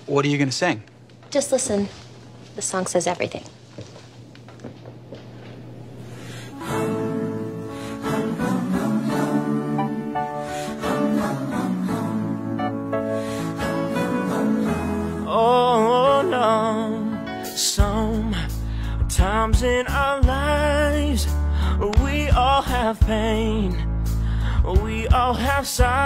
What are you gonna sing? Just listen. The song says everything. Oh no, sometimes in our lives we all have pain, we all have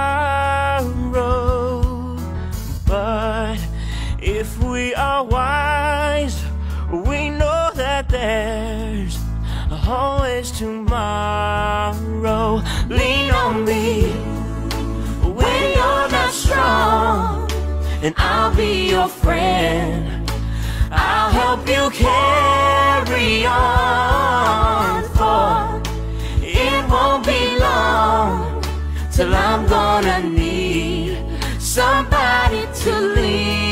sorrow, but if we are wise, we know that there's always tomorrow. Lean on me when you're not strong, and I'll be your friend. I'll help you carry on, for it won't be long till I'm gonna need somebody to lean